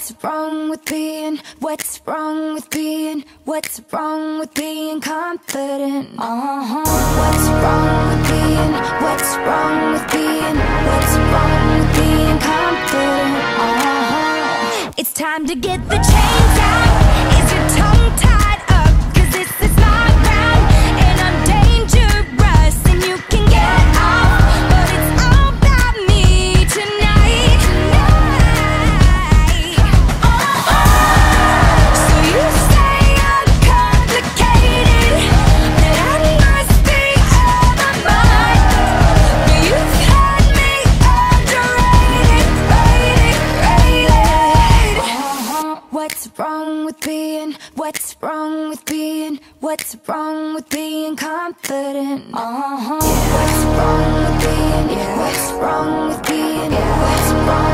What's wrong with being, what's wrong with being, what's wrong with being confident? What's wrong with being, what's wrong with being, what's wrong with being confident? It's time to get the chains out. Is your tongue tied up? 'Cause this is my round, and I'm dangerous, and you can get off, but it's all about me tonight. So you say I'm complicated, that I must be out of my mind, but you've had me underrated, rated. What's wrong with being, what's wrong with being, what's wrong with being confident? What's wrong with being, what's wrong with being, what's wrong